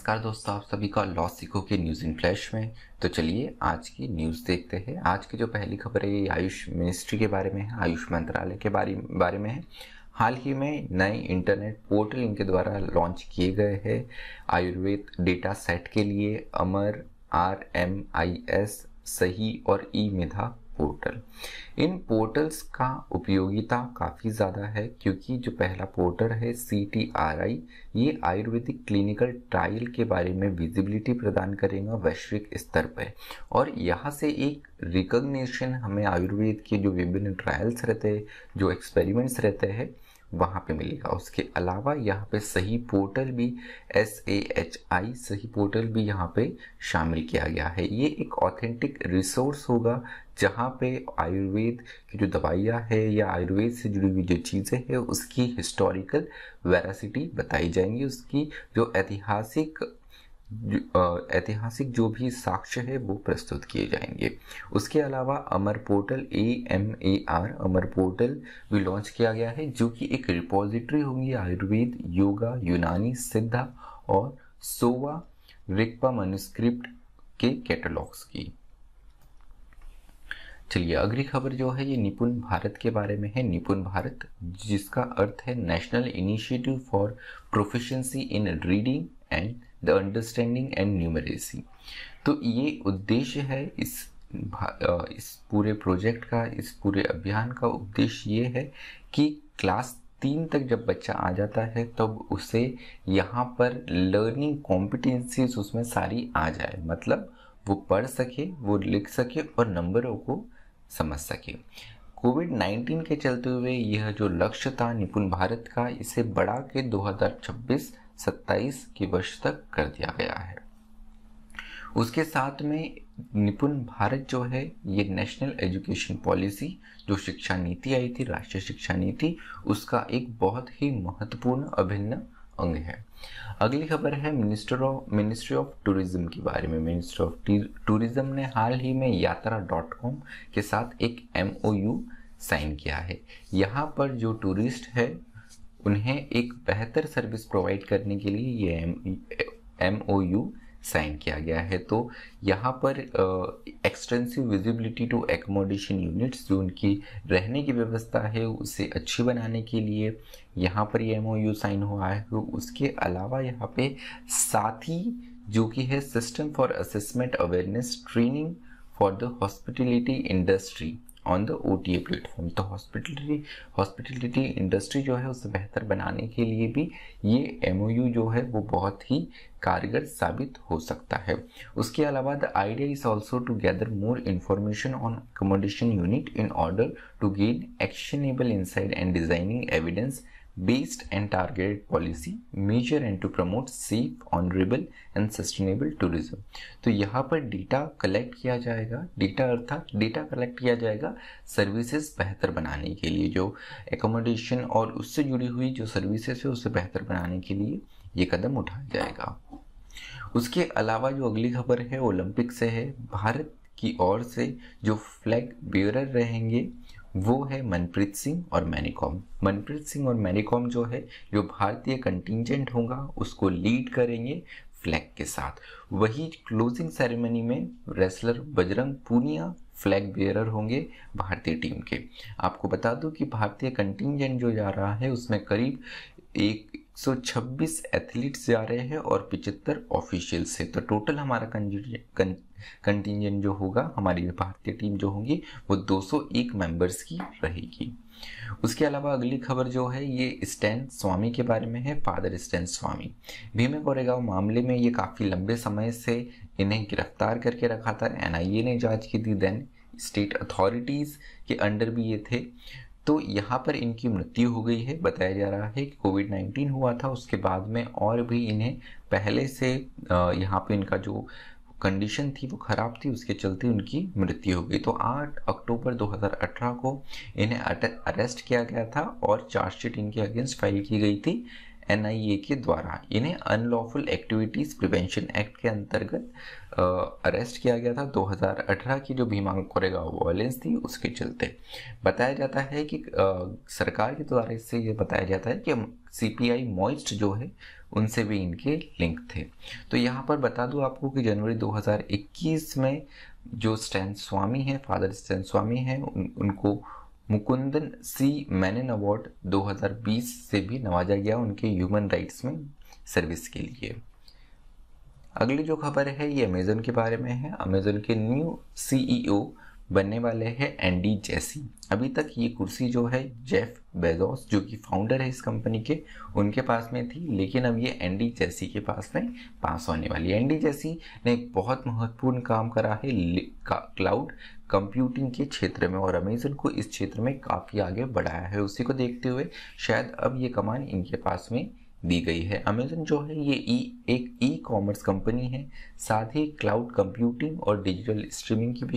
नमस्कार दोस्तों, आप सभी का लॉ सीखो के न्यूज़ इन फ्लैश में। तो चलिए आज की न्यूज़ देखते हैं। आज की जो पहली खबर है ये आयुष मिनिस्ट्री के बारे में है, आयुष मंत्रालय के बारे में है। हाल ही में नए इंटरनेट पोर्टल इनके द्वारा लॉन्च किए गए हैं आयुर्वेद डेटा सेट के लिए अमर RMIS सही और ई मिधा पोर्टल। इन पोर्टल्स का उपयोगिता काफ़ी ज़्यादा है क्योंकि जो पहला पोर्टल है CTRI ये आयुर्वेदिक क्लिनिकल ट्रायल के बारे में विजिबिलिटी प्रदान करेगा वैश्विक स्तर पर, और यहाँ से एक रिकॉग्निशन हमें आयुर्वेद के जो विभिन्न ट्रायल्स रहते हैं, जो एक्सपेरिमेंट्स रहते हैं वहाँ पे मिलेगा। उसके अलावा यहाँ पे सही पोर्टल भी SAHI सही पोर्टल भी यहाँ पे शामिल किया गया है। ये एक ऑथेंटिक रिसोर्स होगा जहाँ पे आयुर्वेद की जो दवाइयाँ है या आयुर्वेद से जुड़ी हुई जो चीज़ें हैं उसकी हिस्टोरिकल वेरासिटी बताई जाएंगी, उसकी जो ऐतिहासिक जो भी साक्ष्य है वो प्रस्तुत किए जाएंगे। उसके अलावा Amar portal AMAR Amar portal भी लॉन्च किया गया है जो कि एक रिपोजिटरी होंगी आयुर्वेद, योगा, यूनानी, सिद्धा और सोवा रिक्पा मैन्युस्क्रिप्ट के कैटलॉग्स की। चलिए अगली खबर जो है ये निपुण भारत के बारे में है। निपुण भारत जिसका अर्थ है national initiative for proficiency in reading and the understanding and numeracy. तो ये उद्देश्य है इस पूरे प्रोजेक्ट का, इस पूरे अभियान का उद्देश्य ये है कि क्लास 3 तक जब बच्चा आ जाता है तब उसे यहाँ पर लर्निंग कॉम्पिटेंसीज उसमें सारी आ जाए, मतलब वो पढ़ सके, वो लिख सके और नंबरों को समझ सके। कोविड-19 के चलते हुए यह जो लक्ष्य था निपुण भारत का, इसे बढ़ा के 2026-27 के वर्ष तक कर दिया गया है। उसके साथ में निपुण भारत जो है ये नेशनल एजुकेशन पॉलिसी जो शिक्षा नीति आई थी, राष्ट्रीय शिक्षा नीति, उसका एक बहुत ही महत्वपूर्ण अभिन्न अंग है। अगली खबर है मिनिस्ट्री ऑफ टूरिज्म के बारे में। मिनिस्ट्री ऑफ टूरिज्म ने हाल ही में यात्रा.com के साथ एक MOU साइन किया है। यहाँ पर जो टूरिस्ट है उन्हें एक बेहतर सर्विस प्रोवाइड करने के लिए ये MOU साइन किया गया है। तो यहाँ पर extensive visibility to accommodation units, जो उनकी रहने की व्यवस्था है उसे अच्छी बनाने के लिए यहाँ पर ये MOU साइन हुआ है। तो उसके अलावा यहाँ पे साथ ही जो कि है system for assessment awareness training for the hospitality industry on the OTA platform. तो हॉस्पिटलिटी इंडस्ट्री जो है उसे बेहतर बनाने के लिए भी ये MOU जो है वो बहुत ही कारगर साबित हो सकता है। उसके अलावा the idea is also to gather more information on accommodation unit in order to gain actionable insight and designing evidence based and targeted policy measure and to promote safe, honorable and sustainable tourism। तो यहाँ पर data collect किया जाएगा, data collect किया जाएगा services बेहतर बनाने के लिए, जो एकोमोडेशन और उससे जुड़ी हुई जो सर्विसेज है उसे बेहतर बनाने के लिए ये कदम उठाया जाएगा। उसके अलावा जो अगली खबर है ओलंपिक से है। भारत की ओर से जो फ्लैग बेयरर रहेंगे वो है मनप्रीत सिंह और मैरीकॉम। मनप्रीत सिंह और मैरीकॉम जो है जो भारतीय कंटिंजेंट होगा उसको लीड करेंगे फ्लैग के साथ। वही क्लोजिंग सेरेमनी में wrestler Bajrang Punia flag bearer होंगे भारतीय टीम के। आपको बता दूं कि भारतीय कंटिंजेंट जो जा रहा है उसमें करीब 126 एथलीट्स जा रहे हैं और 75 ऑफिशियल्स है। तो टोटल हमारा कंटिंजेंट जो होगा, हमारी भारतीय टीम जो होगी वो 201 मेंबर्स की रहेगी। उसके अलावा अगली खबर जो है ये स्टैन स्वामी के बारे में है। फादर स्टैन स्वामी भीमा कोरेगांव मामले में ये काफ़ी लंबे समय से इन्हें गिरफ्तार करके रखा था। NIA ने जांच की थी, देन स्टेट अथॉरिटीज़ के अंडर भी ये थे। तो यहाँ पर इनकी मृत्यु हो गई है। बताया जा रहा है कि कोविड-19 हुआ था, उसके बाद में और भी इन्हें पहले से यहाँ पे इनका जो कंडीशन थी वो ख़राब थी, उसके चलते उनकी मृत्यु हो गई। तो 8 अक्टूबर 2018 को इन्हें अरेस्ट किया गया था और चार्जशीट इनके अगेंस्ट फाइल की गई थी NIA के द्वारा इन्हें अनलॉफुल एक्टिविटीज प्रिवेंशन एक्ट के अंतर्गत अरेस्ट किया गया था 2018 की जो भीमा कोरेगांव वायलेंस थी उसके चलते। बताया जाता है कि सरकार के द्वारा इससे ये बताया जाता है कि CPI मॉइस्ट जो है उनसे भी इनके लिंक थे। तो यहाँ पर बता दूं आपको कि जनवरी 2021 में जो स्टैन स्वामी हैं, फादर स्टैन स्वामी हैं, उनको मुकुंदन C मेनन अवार्ड 2020 से भी नवाजा गया उनके ह्यूमन राइट्स में सर्विस के लिए। अगली जो खबर है ये अमेज़न के बारे में है। अमेज़न के न्यू CEO बनने वाले हैं एंडी जेसी। अभी तक ये कुर्सी जो है जेफ बेजोस जो कि फाउंडर है इस कंपनी के, उनके पास में थी, लेकिन अब ये एंडी जेसी के पास में पास होने वाली है। एंडी जेसी ने एक बहुत महत्वपूर्ण काम करा है क्लाउड कंप्यूटिंग के क्षेत्र में और अमेज़न को इस क्षेत्र में काफ़ी आगे बढ़ाया है। उसी को देखते हुए शायद अब ये कमान इनके पास में दी गई है। अमेज़न जो है ये एक ई-कॉमर्स कंपनी है, साथ ही क्लाउड कंप्यूटिंग और डिजिटल स्ट्रीमिंग की भी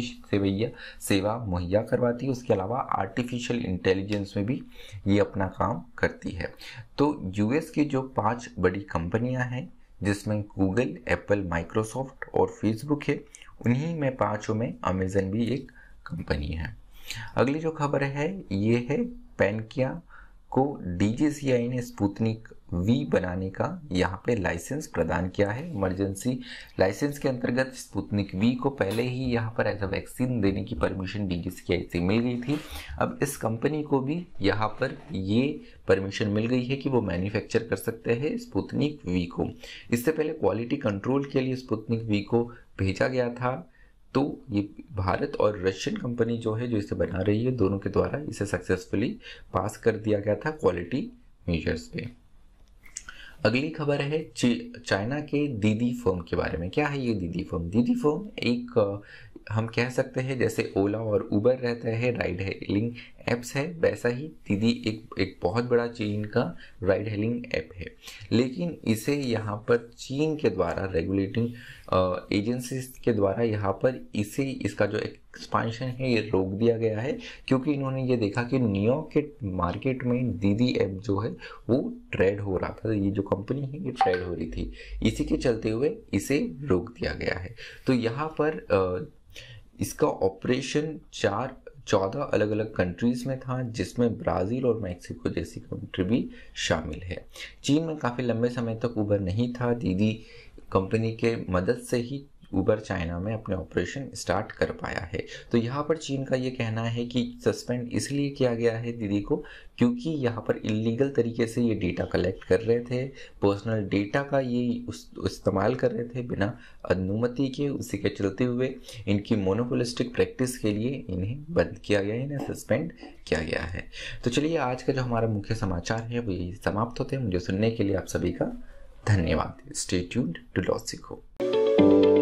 सेवा मुहैया करवाती है। उसके अलावा आर्टिफिशियल इंटेलिजेंस में भी ये अपना काम करती है। तो US की जो 5 बड़ी कंपनियां हैं जिसमें गूगल, एप्पल, माइक्रोसॉफ्ट और फेसबुक है, उन्हीं में 5 में अमेज़न भी एक कंपनी है। अगली जो खबर है ये है पैनकिया को DJCI ने स्पुतनिक V बनाने का यहाँ पे लाइसेंस प्रदान किया है। इमरजेंसी लाइसेंस के अंतर्गत स्पुतनिक V को पहले ही यहाँ पर एज अ वैक्सीन देने की परमिशन DJCI से मिल गई थी। अब इस कंपनी को भी यहाँ पर ये परमिशन मिल गई है कि वो मैन्युफैक्चर कर सकते हैं स्पुतनिक V को। इससे पहले क्वालिटी कंट्रोल के लिए स्पुतनिक V को भेजा गया था, तो ये भारत और रशियन कंपनी जो है जो इसे बना रही है, दोनों के द्वारा इसे सक्सेसफुली पास कर दिया गया था क्वालिटी मेजर्स पे। अगली खबर है चाइना के दीदी फर्म के बारे में। क्या है ये दीदी फर्म? दीदी फर्म एक हम कह सकते हैं जैसे ओला और उबर रहता है राइड हेलिंग एप्स है, वैसा ही दीदी एक बहुत बड़ा चीन का राइड हेलिंग ऐप है। लेकिन इसे यहाँ पर चीन के द्वारा रेगुलेटिंग एजेंसीज के द्वारा यहाँ पर इसका जो एक्सपांशन है ये रोक दिया गया है, क्योंकि इन्होंने ये देखा कि न्यूयॉर्क के मार्केट में दीदी ऐप जो है वो ट्रेड हो रहा था, ये जो कंपनी है ये ट्रेड हो रही थी, इसी के चलते हुए इसे रोक दिया गया है। तो यहाँ पर इसका ऑपरेशन 14 अलग अलग कंट्रीज़ में था, जिसमें ब्राज़ील और मैक्सिको जैसी कंट्री भी शामिल है। चीन में काफ़ी लंबे समय तक उबर नहीं था। दीदी कंपनी के मदद से ही उबर चाइना में अपने ऑपरेशन स्टार्ट कर पाया है। तो यहाँ पर चीन का ये कहना है कि सस्पेंड इसलिए किया गया है दीदी को क्योंकि यहाँ पर इलीगल तरीके से ये डेटा कलेक्ट कर रहे थे, पर्सनल डेटा का ये इस्तेमाल कर रहे थे बिना अनुमति के। उसी के चलते हुए इनकी मोनोपोलिस्टिक प्रैक्टिस के लिए इन्हें बंद किया गया है, इन्हें सस्पेंड किया गया है। तो चलिए आज का जो हमारा मुख्य समाचार है वो यही समाप्त होते हैं। मुझे सुनने के लिए आप सभी का धन्यवाद। स्टे ट्यून्ड टू लॉ सीखो।